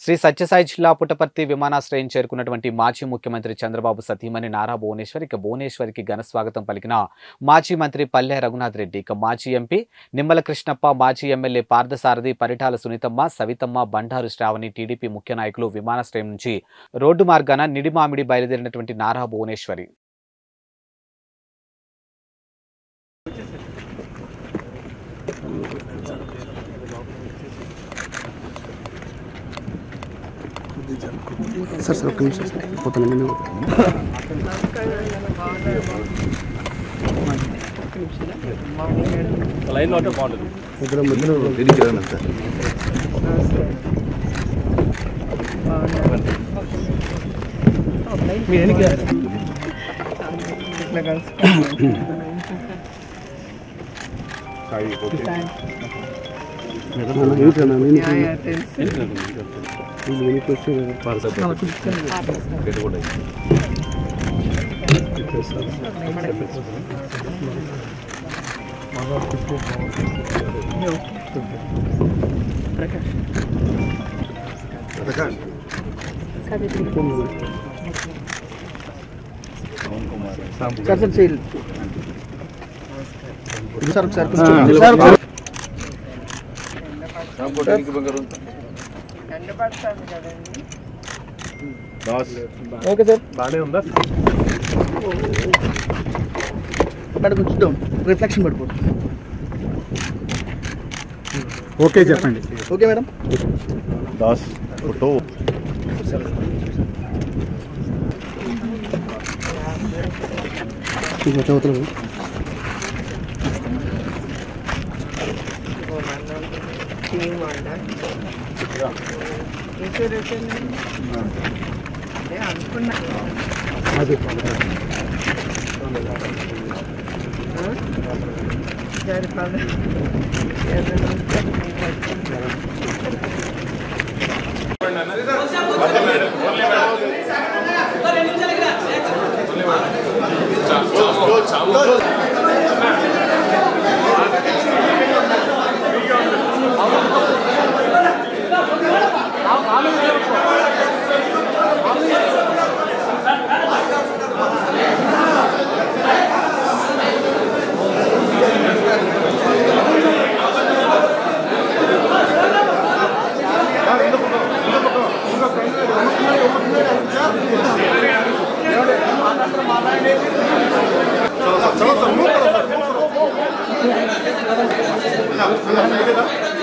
శ్రీ సత్యసాయి జిల్లా పుట్టపర్తి విమానాశ్రయం చేరుకున్నటువంటి మాజీ ముఖ్యమంత్రి చంద్రబాబు సతీమణి నారా భువనేశ్వరికి ఘన స్వాగతం పలికిన మాజీ మంత్రి పల్లె రఘునాథ్ రెడ్డి, మాజీ ఎంపీ నిమ్మల కృష్ణప్ప, మాజీ ఎమ్మెల్యే పార్థసారథి, పరిటాల సునీతమ్మ, సవితమ్మ, బండారు శ్రావణి, టీడీపీ ముఖ్య నాయకులు విమానాశ్రయం నుంచి రోడ్డు మార్గాన నిడిమామిడి బయలుదేరినటువంటి నారా భువనేశ్వరి सर ఒక నిమిషం పోతాను నేను లైన్ లో బాగుంటుంది ఇద్దరు మధ్యలో తిరిగిరాను సార్ మీ ఎనికి ఇట్లా కలిసి సాయి ఓకే ఓకే సార్ బాగానే ఉందా? మేడం కొంచెం రిఫ్లెక్షన్ పడిపోతుంది. ఓకే చెప్పండి. Okay madam. దాస్ ఫోటో చలో